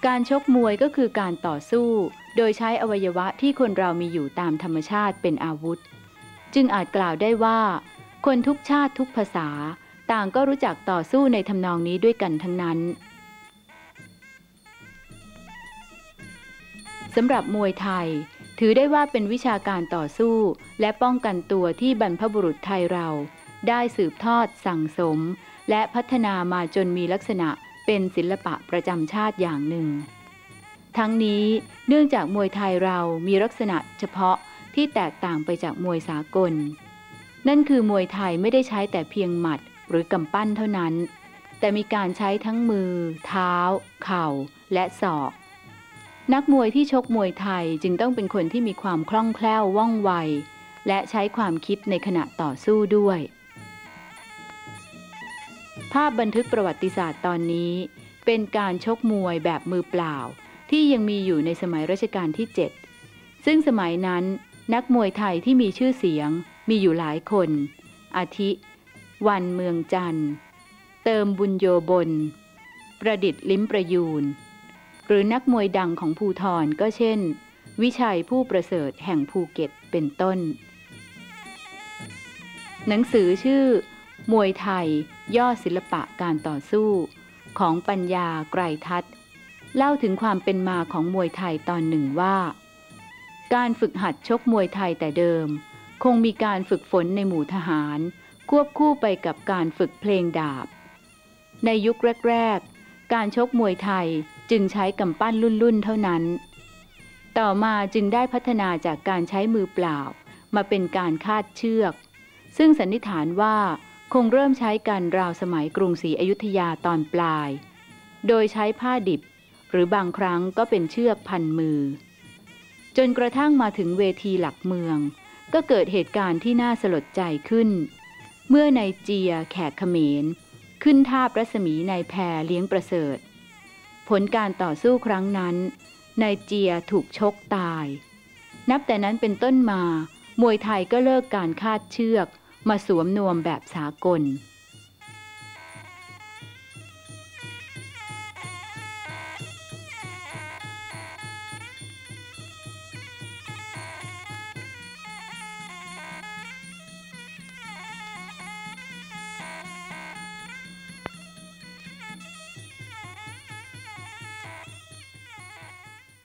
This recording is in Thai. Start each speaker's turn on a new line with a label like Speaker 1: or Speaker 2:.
Speaker 1: การชกมวยก็คือการต่อสู้โดยใช้อวัยวะที่คนเรามีอยู่ตามธรรมชาติเป็นอาวุธจึงอาจกล่าวได้ว่าคนทุกชาติทุกภาษาต่างก็รู้จักต่อสู้ในทำนองนี้ด้วยกันทั้งนั้นสำหรับมวยไทยถือได้ว่าเป็นวิชาการต่อสู้และป้องกันตัวที่บรรพบุรุษไทยเราได้สืบทอดสั่งสมและพัฒนามาจนมีลักษณะเป็นศิลปะประจำชาติอย่างหนึ่งทั้งนี้เนื่องจากมวยไทยเรามีลักษณะเฉพาะที่แตกต่างไปจากมวยสากลนั่นคือมวยไทยไม่ได้ใช้แต่เพียงหมัดหรือกำปั้นเท่านั้นแต่มีการใช้ทั้งมือเท้าเข่าและศอกนักมวยที่ชกมวยไทยจึงต้องเป็นคนที่มีความคล่องแคล่วว่องไวและใช้ความคิดในขณะต่อสู้ด้วยภาพบันทึกประวัติศาสตร์ตอนนี้เป็นการชกมวยแบบมือเปล่าที่ยังมีอยู่ในสมัยรัชกาลที่7ซึ่งสมัยนั้นนักมวยไทยที่มีชื่อเสียงมีอยู่หลายคนอาทิวันเมืองจันทร์เติมบุญโยบลประดิษฐ์ลิ้มประยูนหรือนักมวยดังของภูธรก็เช่นวิชัยผู้ประเสริฐแห่งภูเก็ตเป็นต้นหนังสือชื่อมวยไทยย่อศิลปะการต่อสู้ของปัญญาไกรทัศน์เล่าถึงความเป็นมาของมวยไทยตอนหนึ่งว่าการฝึกหัดชกมวยไทยแต่เดิมคงมีการฝึกฝนในหมู่ทหารควบคู่ไปกับการฝึกเพลงดาบในยุคแรกๆการชกมวยไทยจึงใช้กำปั้นรุ่นๆเท่านั้นต่อมาจึงได้พัฒนาจากการใช้มือเปล่ามาเป็นการคาดเชือกซึ่งสันนิษฐานว่าคงเริ่มใช้กันราวสมัยกรุงศรีอยุธยาตอนปลายโดยใช้ผ้าดิบหรือบางครั้งก็เป็นเชือกพันมือจนกระทั่งมาถึงเวทีหลักเมืองก็เกิดเหตุการณ์ที่น่าสลดใจขึ้นเมื่อนายเจียแขกเขมรขึ้นทาบรัศมีนายแพรเลี้ยงประเสริฐผลการต่อสู้ครั้งนั้นนายเจียถูกชกตายนับแต่นั้นเป็นต้นมามวยไทยก็เลิกการคาดเชือกมาสวมนวมแบบสากล